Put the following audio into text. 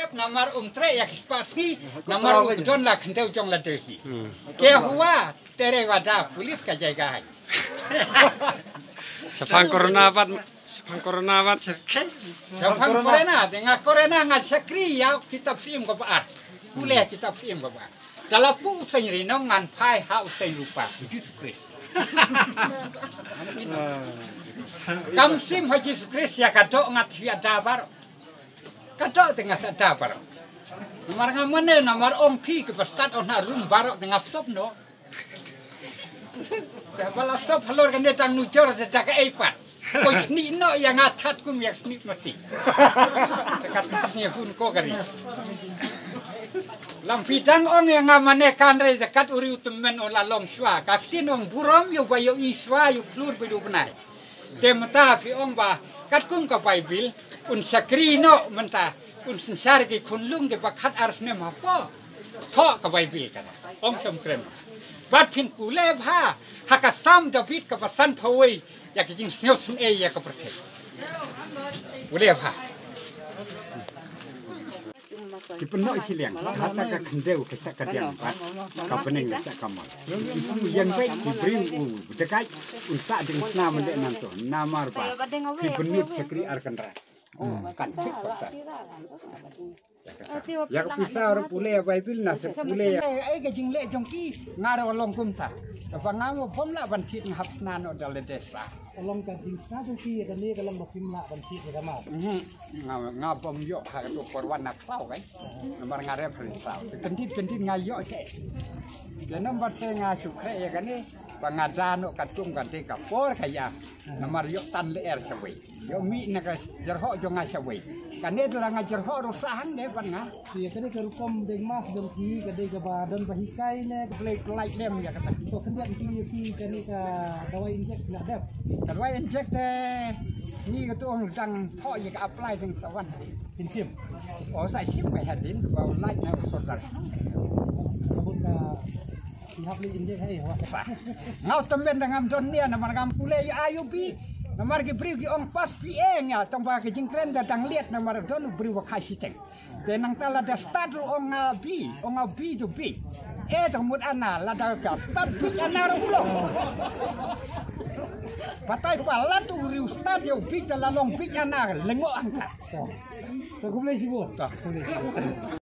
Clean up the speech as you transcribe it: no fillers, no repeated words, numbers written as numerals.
Arab nomor tre yak spasi nomor John la khanteu chong la tehi ke hua tere wada pulis ka jaiga hai Sepang corona wat Sepang corona nga sakri ya kitab sim ko paat kuliah kitab sim ko paat dalapu sendiri nongan pai hau sen lupa Yesus Kristus Kam sim Haji Kristus ya kadok ngat ada bar kadok tengah ada bar nomor ngamane nomor pi ke pastat ona rum barok tengah sop no Bala sop halor kan datang nujur dedak eipat ko sni no yang atat kum yak sni masih dekat kasnya pun ko kari Lam pidang ong yang ngamane kanre dekat uri utemen ola long swa kaktin ong burom yo bayo iswa yo klur bedu benai temata fi ong ba kat kum ka bible un sakri no menta un sensar ki kunlung ke bakat arsne mapo tho ka bible kana ong chom krem bat pin pule bha hakasam david ka pasan phoi ya ki jing sneu sun e ya ka prothe pule bha Di penuh isi liang, kata ke kendeu ke sakadian pat, ke pening ke sakamal. Isu yang baik diberi dekat usaha dengan nama dek nanto, nama apa? Di penuh sekri arkandra. Kan cek pasal. Ya pisau orang pule apa itu nak pule. Kejing lek jongki ngara olong kumsa. Apa ngamu pom lah bantit ngahap nano dalam desa. Olong kejing satu sih kan dia kalau mau film lah bantit sama. Ngapom yok hak tu korban nak tahu kan. Nomor ngare perisau. Kentit ngayok cek. Dan nomor saya ngasukre ya kan ni. Pengadaan katung ganti kapor kaya. Nomor yok tan leer sawi. Yok mi nak jerhok jonga sawi. Kan dia telah ngajerhok rusahan deh pan ngah. Iya tadi ke rukom dengmas dengki ke dega badan bahikai ne Like dem ya kata. itu kan dia ki kan ka kawai injek nak dap. Kalau injek deh, ni ketu orang sedang thok je apply dengan kawan. Pinsim. Oh saya sim kai hadin bau like na saudara. Kabut ka pihak li injek hai wa. Ngau temben dengan don dia nama ngam pule ayubi. Nomor ke beri ki ong pas piengnya tambah ke jingkren datang lihat nomor don beri wakai siteng. Denang tala da start ong bi to bi. Tengmut ana lada ka start bi ana ulo. Patai pala tu riu start yo bi lalong bi ana lengok angkat. Tak boleh sibuk. Tak boleh.